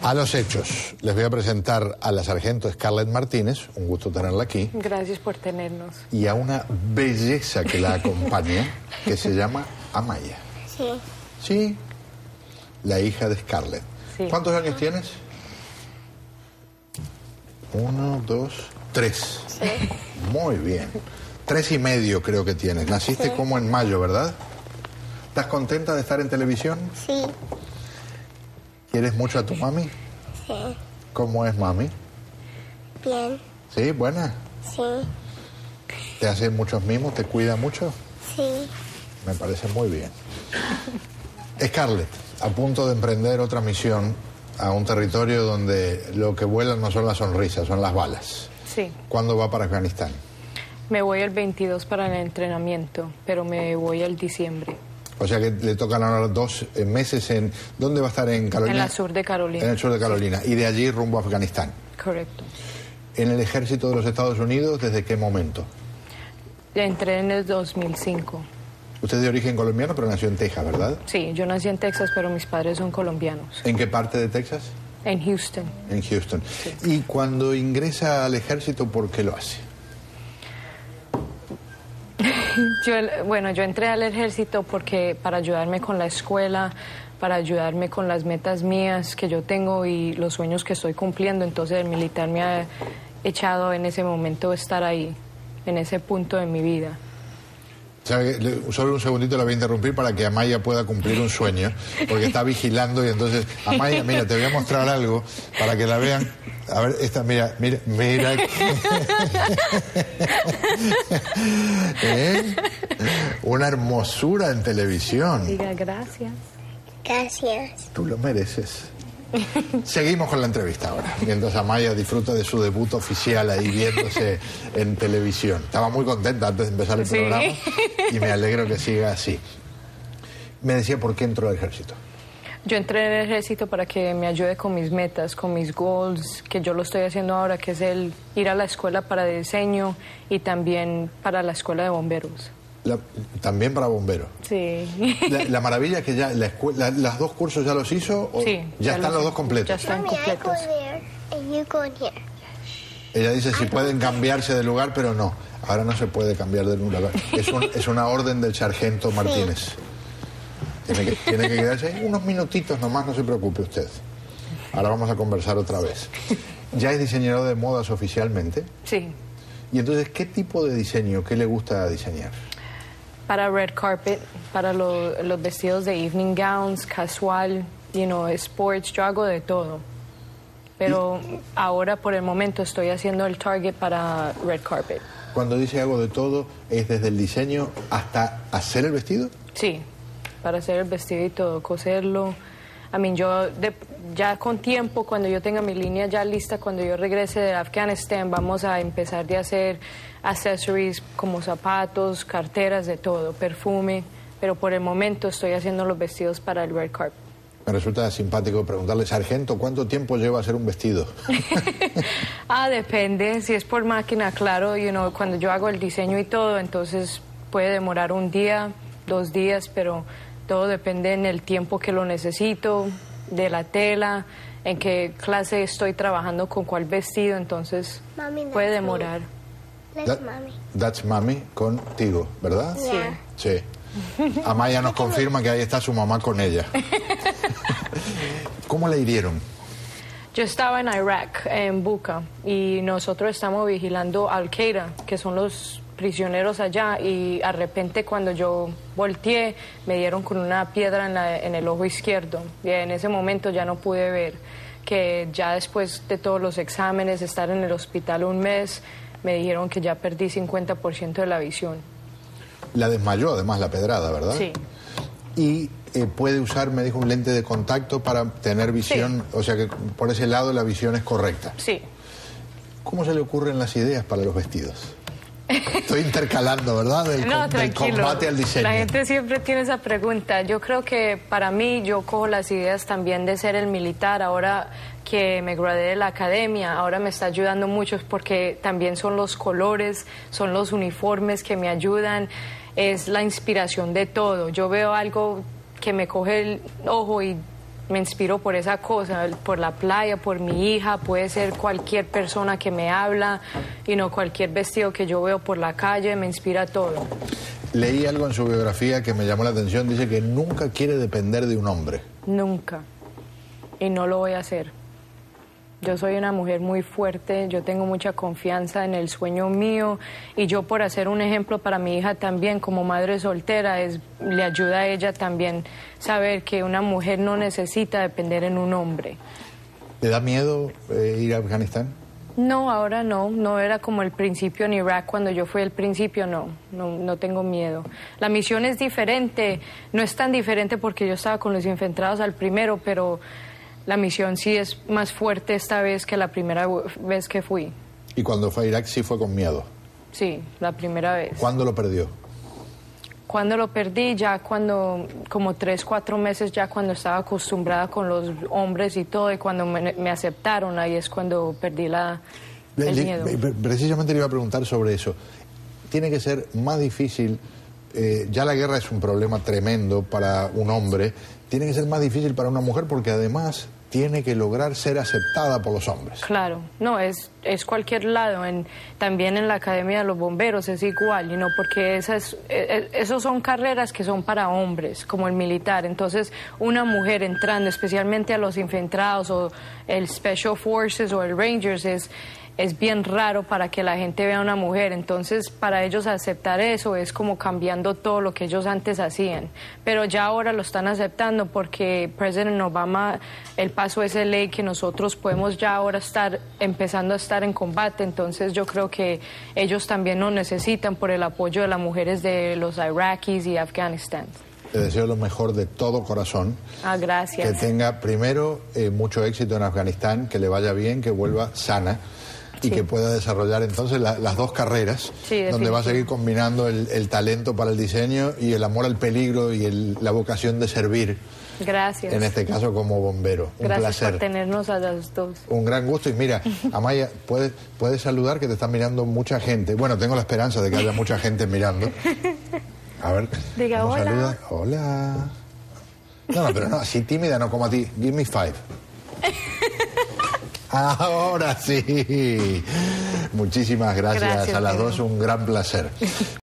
A los hechos. Les voy a presentar a la sargento Scarlett Martínez, un gusto tenerla aquí. Gracias por tenernos. Y a una belleza que la acompaña, que se llama Amaya. Sí. Sí, la hija de Scarlett. Sí. ¿Cuántos años tienes? 1, 2, 3. Sí. Muy bien. 3 y medio creo que tienes. Naciste como en mayo, ¿verdad? ¿Estás contenta de estar en televisión? Sí. ¿Quieres mucho a tu mami? Sí. ¿Cómo es mami? Bien. ¿Sí? ¿Buena? Sí. ¿Te hace muchos mimos? ¿Te cuida mucho? Sí. Me parece muy bien. Scarlett, a punto de emprender otra misión a un territorio donde lo que vuelan no son las sonrisas, son las balas. Sí. ¿Cuándo va para Afganistán? Me voy el 22 para el entrenamiento, pero me voy el diciembre. O sea que le tocan ahora 2 meses en... ¿Dónde va a estar? ¿En Carolina? En el sur de Carolina. En el sur de Carolina. Y de allí rumbo a Afganistán. Correcto. ¿En el ejército de los Estados Unidos desde qué momento? Entré en el 2005. Usted es de origen colombiano, pero nació en Texas, ¿verdad? Sí, yo nací en Texas, pero mis padres son colombianos. ¿En qué parte de Texas? En Houston. En Houston. Sí. Y cuando ingresa al ejército, ¿por qué lo hace? Yo entré al ejército porque para ayudarme con la escuela, para ayudarme con las metas mías que yo tengo y los sueños que estoy cumpliendo. Entonces el militar me ha echado en ese momento estar ahí, en ese punto de mi vida. ¿Sabe? Solo un segundito la voy a interrumpir para que Amaya pueda cumplir un sueño, porque está vigilando y entonces, Amaya, mira, te voy a mostrar algo para que la vean. A ver, esta, mira. ¿Eh? Una hermosura en televisión. Diga gracias. Gracias. Tú lo mereces. Seguimos con la entrevista ahora, mientras Amaya disfruta de su debut oficial ahí viéndose en televisión. Estaba muy contenta antes de empezar el programa y me alegro que siga así. Me decía, ¿por qué entró al ejército? Yo entré en el ejército para que me ayude con mis metas, con mis goals, que yo lo estoy haciendo ahora, que es el ir a la escuela para diseño y también para la escuela de bomberos. También para bomberos. Sí. La maravilla es que ya las 2 cursos ya los hizo, ¿o Sí. ya están los 2 completos? Ya están Mommy, I go completos. there and you go in here. Ella dice si pueden cambiarse de lugar, pero no. Ahora no se puede cambiar de lugar. Es una orden del sargento Martínez. Tiene que quedarse ahí unos minutitos nomás, no se preocupe usted. Ahora vamos a conversar otra vez. ¿Ya es diseñador de modas oficialmente? Sí. Y entonces, ¿qué tipo de diseño, qué le gusta diseñar? Para red carpet, para los vestidos de evening gowns, casual, sports, yo hago de todo. Pero ahora, por el momento, estoy haciendo el target para red carpet. Cuando dice hago de todo, ¿es desde el diseño hasta hacer el vestido? Sí, para hacer el vestido y todo, coserlo. Ya con tiempo, cuando yo tenga mi línea ya lista, cuando yo regrese de Afganistán, vamos a empezar de hacer accessories como zapatos, carteras, de todo, perfume. Pero por el momento estoy haciendo los vestidos para el red carpet. Me resulta simpático preguntarle, sargento, ¿cuánto tiempo lleva hacer un vestido? Depende. Si es por máquina, claro, cuando yo hago el diseño y todo, entonces puede demorar 1 día, 2 días, pero todo depende en el tiempo que lo necesito, de la tela, en qué clase estoy trabajando, con cuál vestido, entonces Mami, puede that's demorar. That's mommy. That's Mami contigo, ¿verdad? Yeah. Sí. Amaya nos confirma que ahí está su mamá con ella. ¿Cómo le hirieron? Yo estaba en Irak, en Buqa, y nosotros estamos vigilando Al-Qaeda, que son los prisioneros allá, y de repente cuando yo volteé me dieron con una piedra en el ojo izquierdo, y en ese momento ya no pude ver, que ya después de todos los exámenes, estar en el hospital 1 mes, me dijeron que ya perdí 50% de la visión. La desmayó además la pedrada, ¿verdad? Sí. Y puede usar, me dijo, un lente de contacto para tener visión, Sí. O sea que por ese lado la visión es correcta. Sí. ¿Cómo se le ocurren las ideas para los vestidos? Estoy intercalando, ¿verdad? Del combate al diseño. La gente siempre tiene esa pregunta. Yo creo que para mí, yo cojo las ideas también de ser el militar. Ahora que me gradué de la academia, ahora me está ayudando mucho porque también son los colores, son los uniformes que me ayudan. Es la inspiración de todo. Yo veo algo que me coge el ojo y me inspiro por esa cosa, por la playa, por mi hija, puede ser cualquier persona que me habla, y no cualquier vestido que yo veo por la calle, me inspira todo. Leí algo en su biografía que me llamó la atención, dice que nunca quiere depender de un hombre. Nunca. Y no lo voy a hacer. Yo soy una mujer muy fuerte, yo tengo mucha confianza en el sueño mío, y yo, por hacer un ejemplo para mi hija también, como madre soltera, le ayuda a ella también saber que una mujer no necesita depender en un hombre. ¿Le da miedo ir a Afganistán? No, ahora no era como el principio en Irak, cuando yo fui al principio, no tengo miedo. La misión es diferente, no es tan diferente porque yo estaba con los infiltrados al primero, pero la misión sí es más fuerte esta vez que la primera vez que fui. ¿Y cuando fue a Irak sí fue con miedo? Sí, la primera vez. ¿Cuándo lo perdió? Cuando lo perdí, ya cuando, como 3, 4 meses, ya cuando estaba acostumbrada con los hombres y todo, y cuando me aceptaron, ahí es cuando perdí el miedo. Precisamente le iba a preguntar sobre eso. Tiene que ser más difícil, ya la guerra es un problema tremendo para un hombre, tiene que ser más difícil para una mujer porque además tiene que lograr ser aceptada por los hombres. Claro, no, es cualquier lado, también en la Academia de los Bomberos es igual, porque esos son carreras que son para hombres, como el militar. Entonces, una mujer entrando, especialmente a los infiltrados o el Special Forces o el Rangers, es bien raro para que la gente vea a una mujer. Entonces, para ellos aceptar eso es como cambiando todo lo que ellos antes hacían. Pero ya ahora lo están aceptando porque President Obama, él pasó esa ley que nosotros podemos ya ahora estar empezando a estar en combate. Entonces, yo creo que ellos también nos necesitan por el apoyo de las mujeres de los iraquíes y Afganistán. Te deseo lo mejor de todo corazón. Gracias. Que tenga primero mucho éxito en Afganistán, que le vaya bien, que vuelva sana. Y que pueda desarrollar entonces las dos carreras, donde va a seguir combinando el talento para el diseño y el amor al peligro y la vocación de servir. Gracias. En este caso como bombero. Un Gracias placer. por tenernos a las dos. Un gran gusto. Y mira, Amaya, puedes saludar, que te están mirando mucha gente. Bueno, tengo la esperanza de que haya mucha gente mirando. A ver. Diga ¿cómo hola. saluda? Hola. No, pero no, así tímida, no como a ti. Give me 5. Ahora sí. Muchísimas gracias a las dos, un gran placer.